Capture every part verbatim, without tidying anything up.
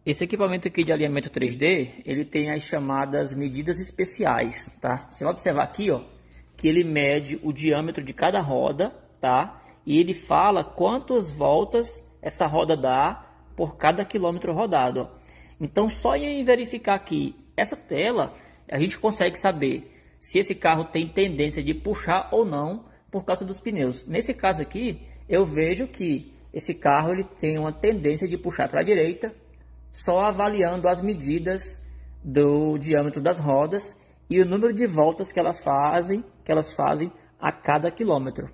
Esse equipamento aqui de alinhamento três D, ele tem as chamadas medidas especiais, tá? Você vai observar aqui, ó, que ele mede o diâmetro de cada roda, tá? E ele fala quantas voltas essa roda dá por cada quilômetro rodado, ó. Então, só em verificar aqui essa tela, a gente consegue saber se esse carro tem tendência de puxar ou não por causa dos pneus. Nesse caso aqui, eu vejo que esse carro ele tem uma tendência de puxar para a direita, só avaliando as medidas do diâmetro das rodas e o número de voltas que elas fazem, que elas fazem a cada quilômetro.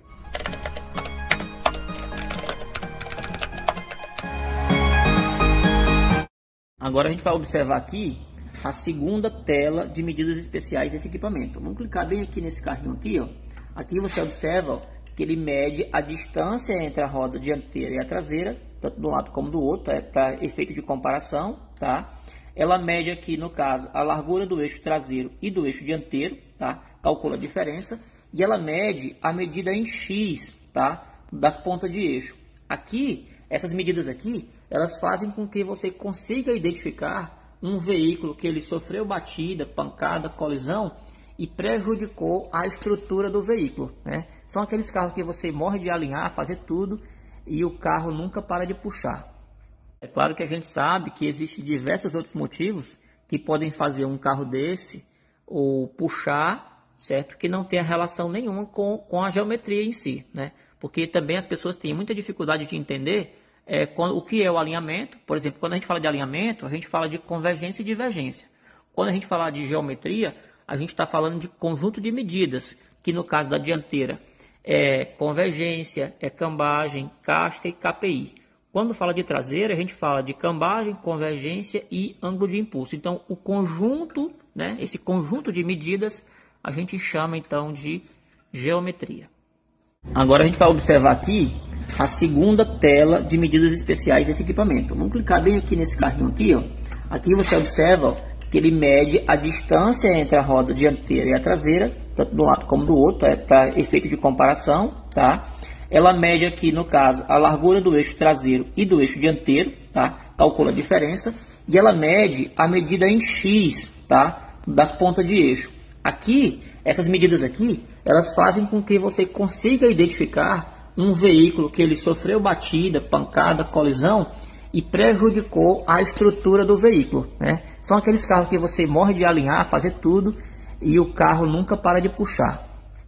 Agora a gente vai observar aqui a segunda tela de medidas especiais desse equipamento. Vamos clicar bem aqui nesse carrinho aqui, ó. Aqui você observa, ó, que ele mede a distância entre a roda dianteira e a traseira, tanto de um lado como do outro, é para efeito de comparação, tá? Ela mede aqui, no caso, a largura do eixo traseiro e do eixo dianteiro, tá? Calcula a diferença. E ela mede a medida em X, tá? Das pontas de eixo. Aqui, essas medidas aqui, elas fazem com que você consiga identificar um veículo que ele sofreu batida, pancada, colisão e prejudicou a estrutura do veículo, né? São aqueles carros que você morre de alinhar, fazer tudo e o carro nunca para de puxar. É claro que a gente sabe que existem diversos outros motivos que podem fazer um carro desse ou puxar, certo? Que não tenha relação nenhuma com, com a geometria em si, né? Porque também as pessoas têm muita dificuldade de entender é, quando, o que é o alinhamento. Por exemplo, quando a gente fala de alinhamento, a gente fala de convergência e divergência. Quando a gente fala de geometria, a gente está falando de conjunto de medidas, que no caso da dianteira é convergência, é cambagem, casta e K P I. Quando fala de traseira, a gente fala de cambagem, convergência e ângulo de impulso. Então, o conjunto, né, esse conjunto de medidas, a gente chama então de geometria. Agora a gente vai observar aqui a segunda tela de medidas especiais desse equipamento. Vamos clicar bem aqui nesse carrinho aqui, ó. Aqui você observa, ó, que ele mede a distância entre a roda dianteira e a traseira, tanto de um lado como do outro, é para efeito de comparação, tá? Ela mede aqui, no caso, a largura do eixo traseiro e do eixo dianteiro, tá? Calcula a diferença. E ela mede a medida em X, tá? Das pontas de eixo. Aqui, essas medidas aqui, elas fazem com que você consiga identificar um veículo que ele sofreu batida, pancada, colisão e prejudicou a estrutura do veículo, né? São aqueles carros que você morre de alinhar, fazer tudo e o carro nunca para de puxar.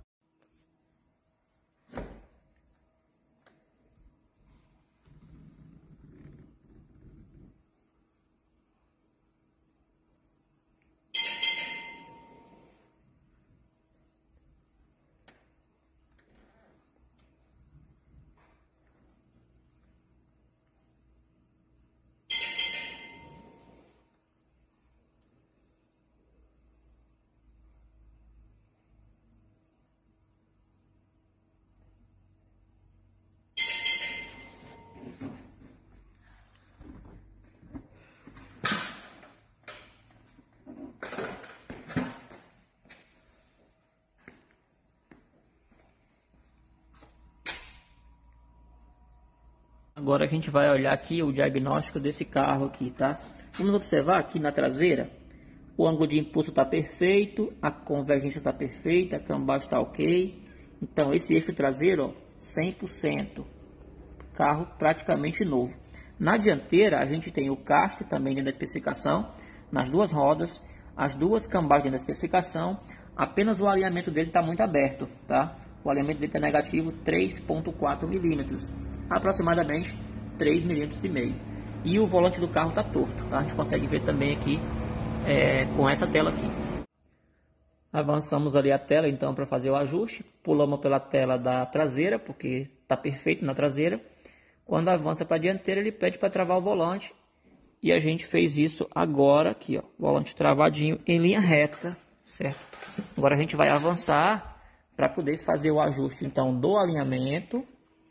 Agora a gente vai olhar aqui o diagnóstico desse carro aqui, tá? Vamos observar aqui na traseira, o ângulo de impulso está perfeito, a convergência está perfeita, a cambagem está ok. Então esse eixo traseiro, ó, cem por cento, carro praticamente novo. Na dianteira a gente tem o castre também dentro da especificação, nas duas rodas, as duas cambagens dentro da especificação, apenas o alinhamento dele está muito aberto, tá? O alinhamento dele está negativo três ponto quatro milímetros. Aproximadamente três milímetros e meio. E o volante do carro está torto, tá? A gente consegue ver também aqui é, com essa tela aqui. Avançamos ali a tela então para fazer o ajuste. Pulamos pela tela da traseira, porque está perfeito na traseira. Quando avança para a dianteira, ele pede para travar o volante. E a gente fez isso agora aqui, ó. Volante travadinho em linha reta, certo? Agora a gente vai avançar para poder fazer o ajuste então do alinhamento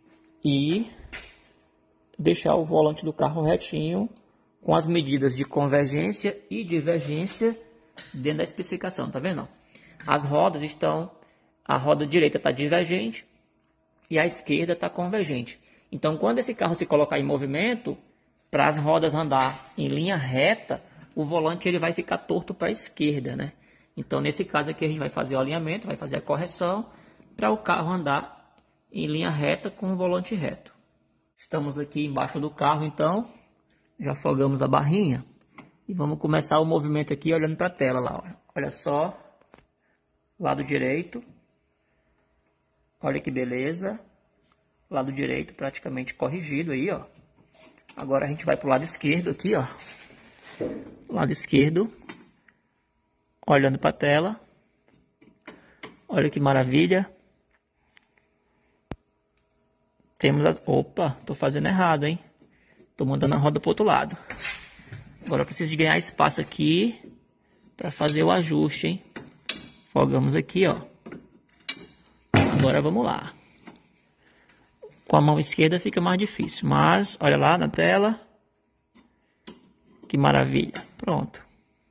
e deixar o volante do carro retinho com as medidas de convergência e divergência dentro da especificação, tá vendo? As rodas estão, a roda direita está divergente e a esquerda está convergente. Então, quando esse carro se colocar em movimento, para as rodas andar em linha reta, o volante ele vai ficar torto para a esquerda, né? Então, nesse caso aqui, a gente vai fazer o alinhamento, vai fazer a correção para o carro andar em linha reta com o volante reto. Estamos aqui embaixo do carro, então, já afogamos a barrinha e vamos começar o movimento aqui olhando para a tela lá. Olha, olha só, lado direito, olha que beleza, lado direito praticamente corrigido aí, ó. Agora a gente vai para o lado esquerdo aqui, ó, lado esquerdo, olhando para a tela, olha que maravilha. Temos as... Opa, tô fazendo errado, hein? Tô mandando a roda pro outro lado. Agora eu preciso de ganhar espaço aqui para fazer o ajuste, hein? Folgamos aqui, ó. Agora vamos lá. Com a mão esquerda fica mais difícil, mas olha lá na tela. Que maravilha. Pronto.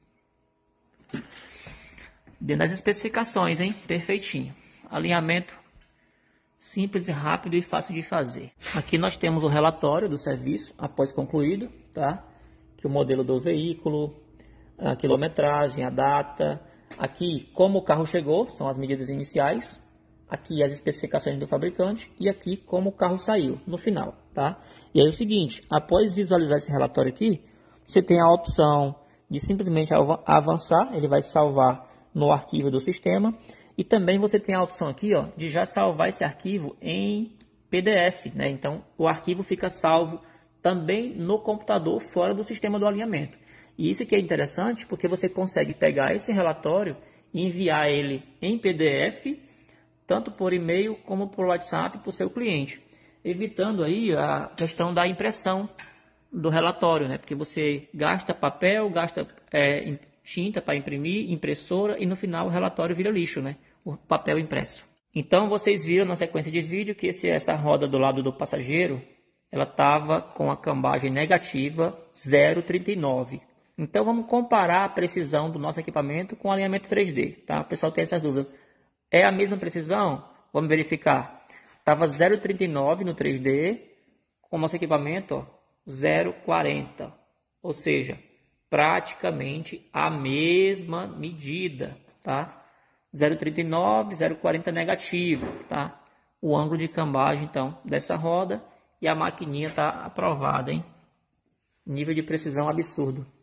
Dentro das especificações, hein? Perfeitinho. Alinhamento simples e rápido e fácil de fazer. Aqui nós temos o relatório do serviço após concluído, tá? Que o modelo do veículo, a quilometragem, a data. Aqui como o carro chegou, são as medidas iniciais. Aqui as especificações do fabricante e aqui como o carro saiu no final, tá? E aí é o seguinte, após visualizar esse relatório aqui, você tem a opção de simplesmente avançar, ele vai salvar no arquivo do sistema. E também você tem a opção aqui, ó, de já salvar esse arquivo em P D F, né? Então, o arquivo fica salvo também no computador fora do sistema do alinhamento. E isso que é interessante, porque você consegue pegar esse relatório e enviar ele em P D F, tanto por e-mail como por WhatsApp para o seu cliente, evitando aí a questão da impressão do relatório, né? Porque você gasta papel, gasta é, tinta para imprimir, impressora e no final o relatório vira lixo, né? O papel impresso. Então vocês viram na sequência de vídeo que esse, essa roda do lado do passageiro, ela estava com a cambagem negativa zero vírgula trinta e nove. Então vamos comparar a precisão do nosso equipamento com o alinhamento três D, tá? O pessoal tem essas dúvidas. É a mesma precisão? Vamos verificar. Estava zero vírgula trinta e nove no três D, com o nosso equipamento ó, zero vírgula quarenta. Ou seja, praticamente a mesma medida, tá? zero vírgula trinta e nove, zero vírgula quarenta negativo, tá? O ângulo de cambagem, então, dessa roda e a maquininha tá aprovada, hein? Nível de precisão absurdo.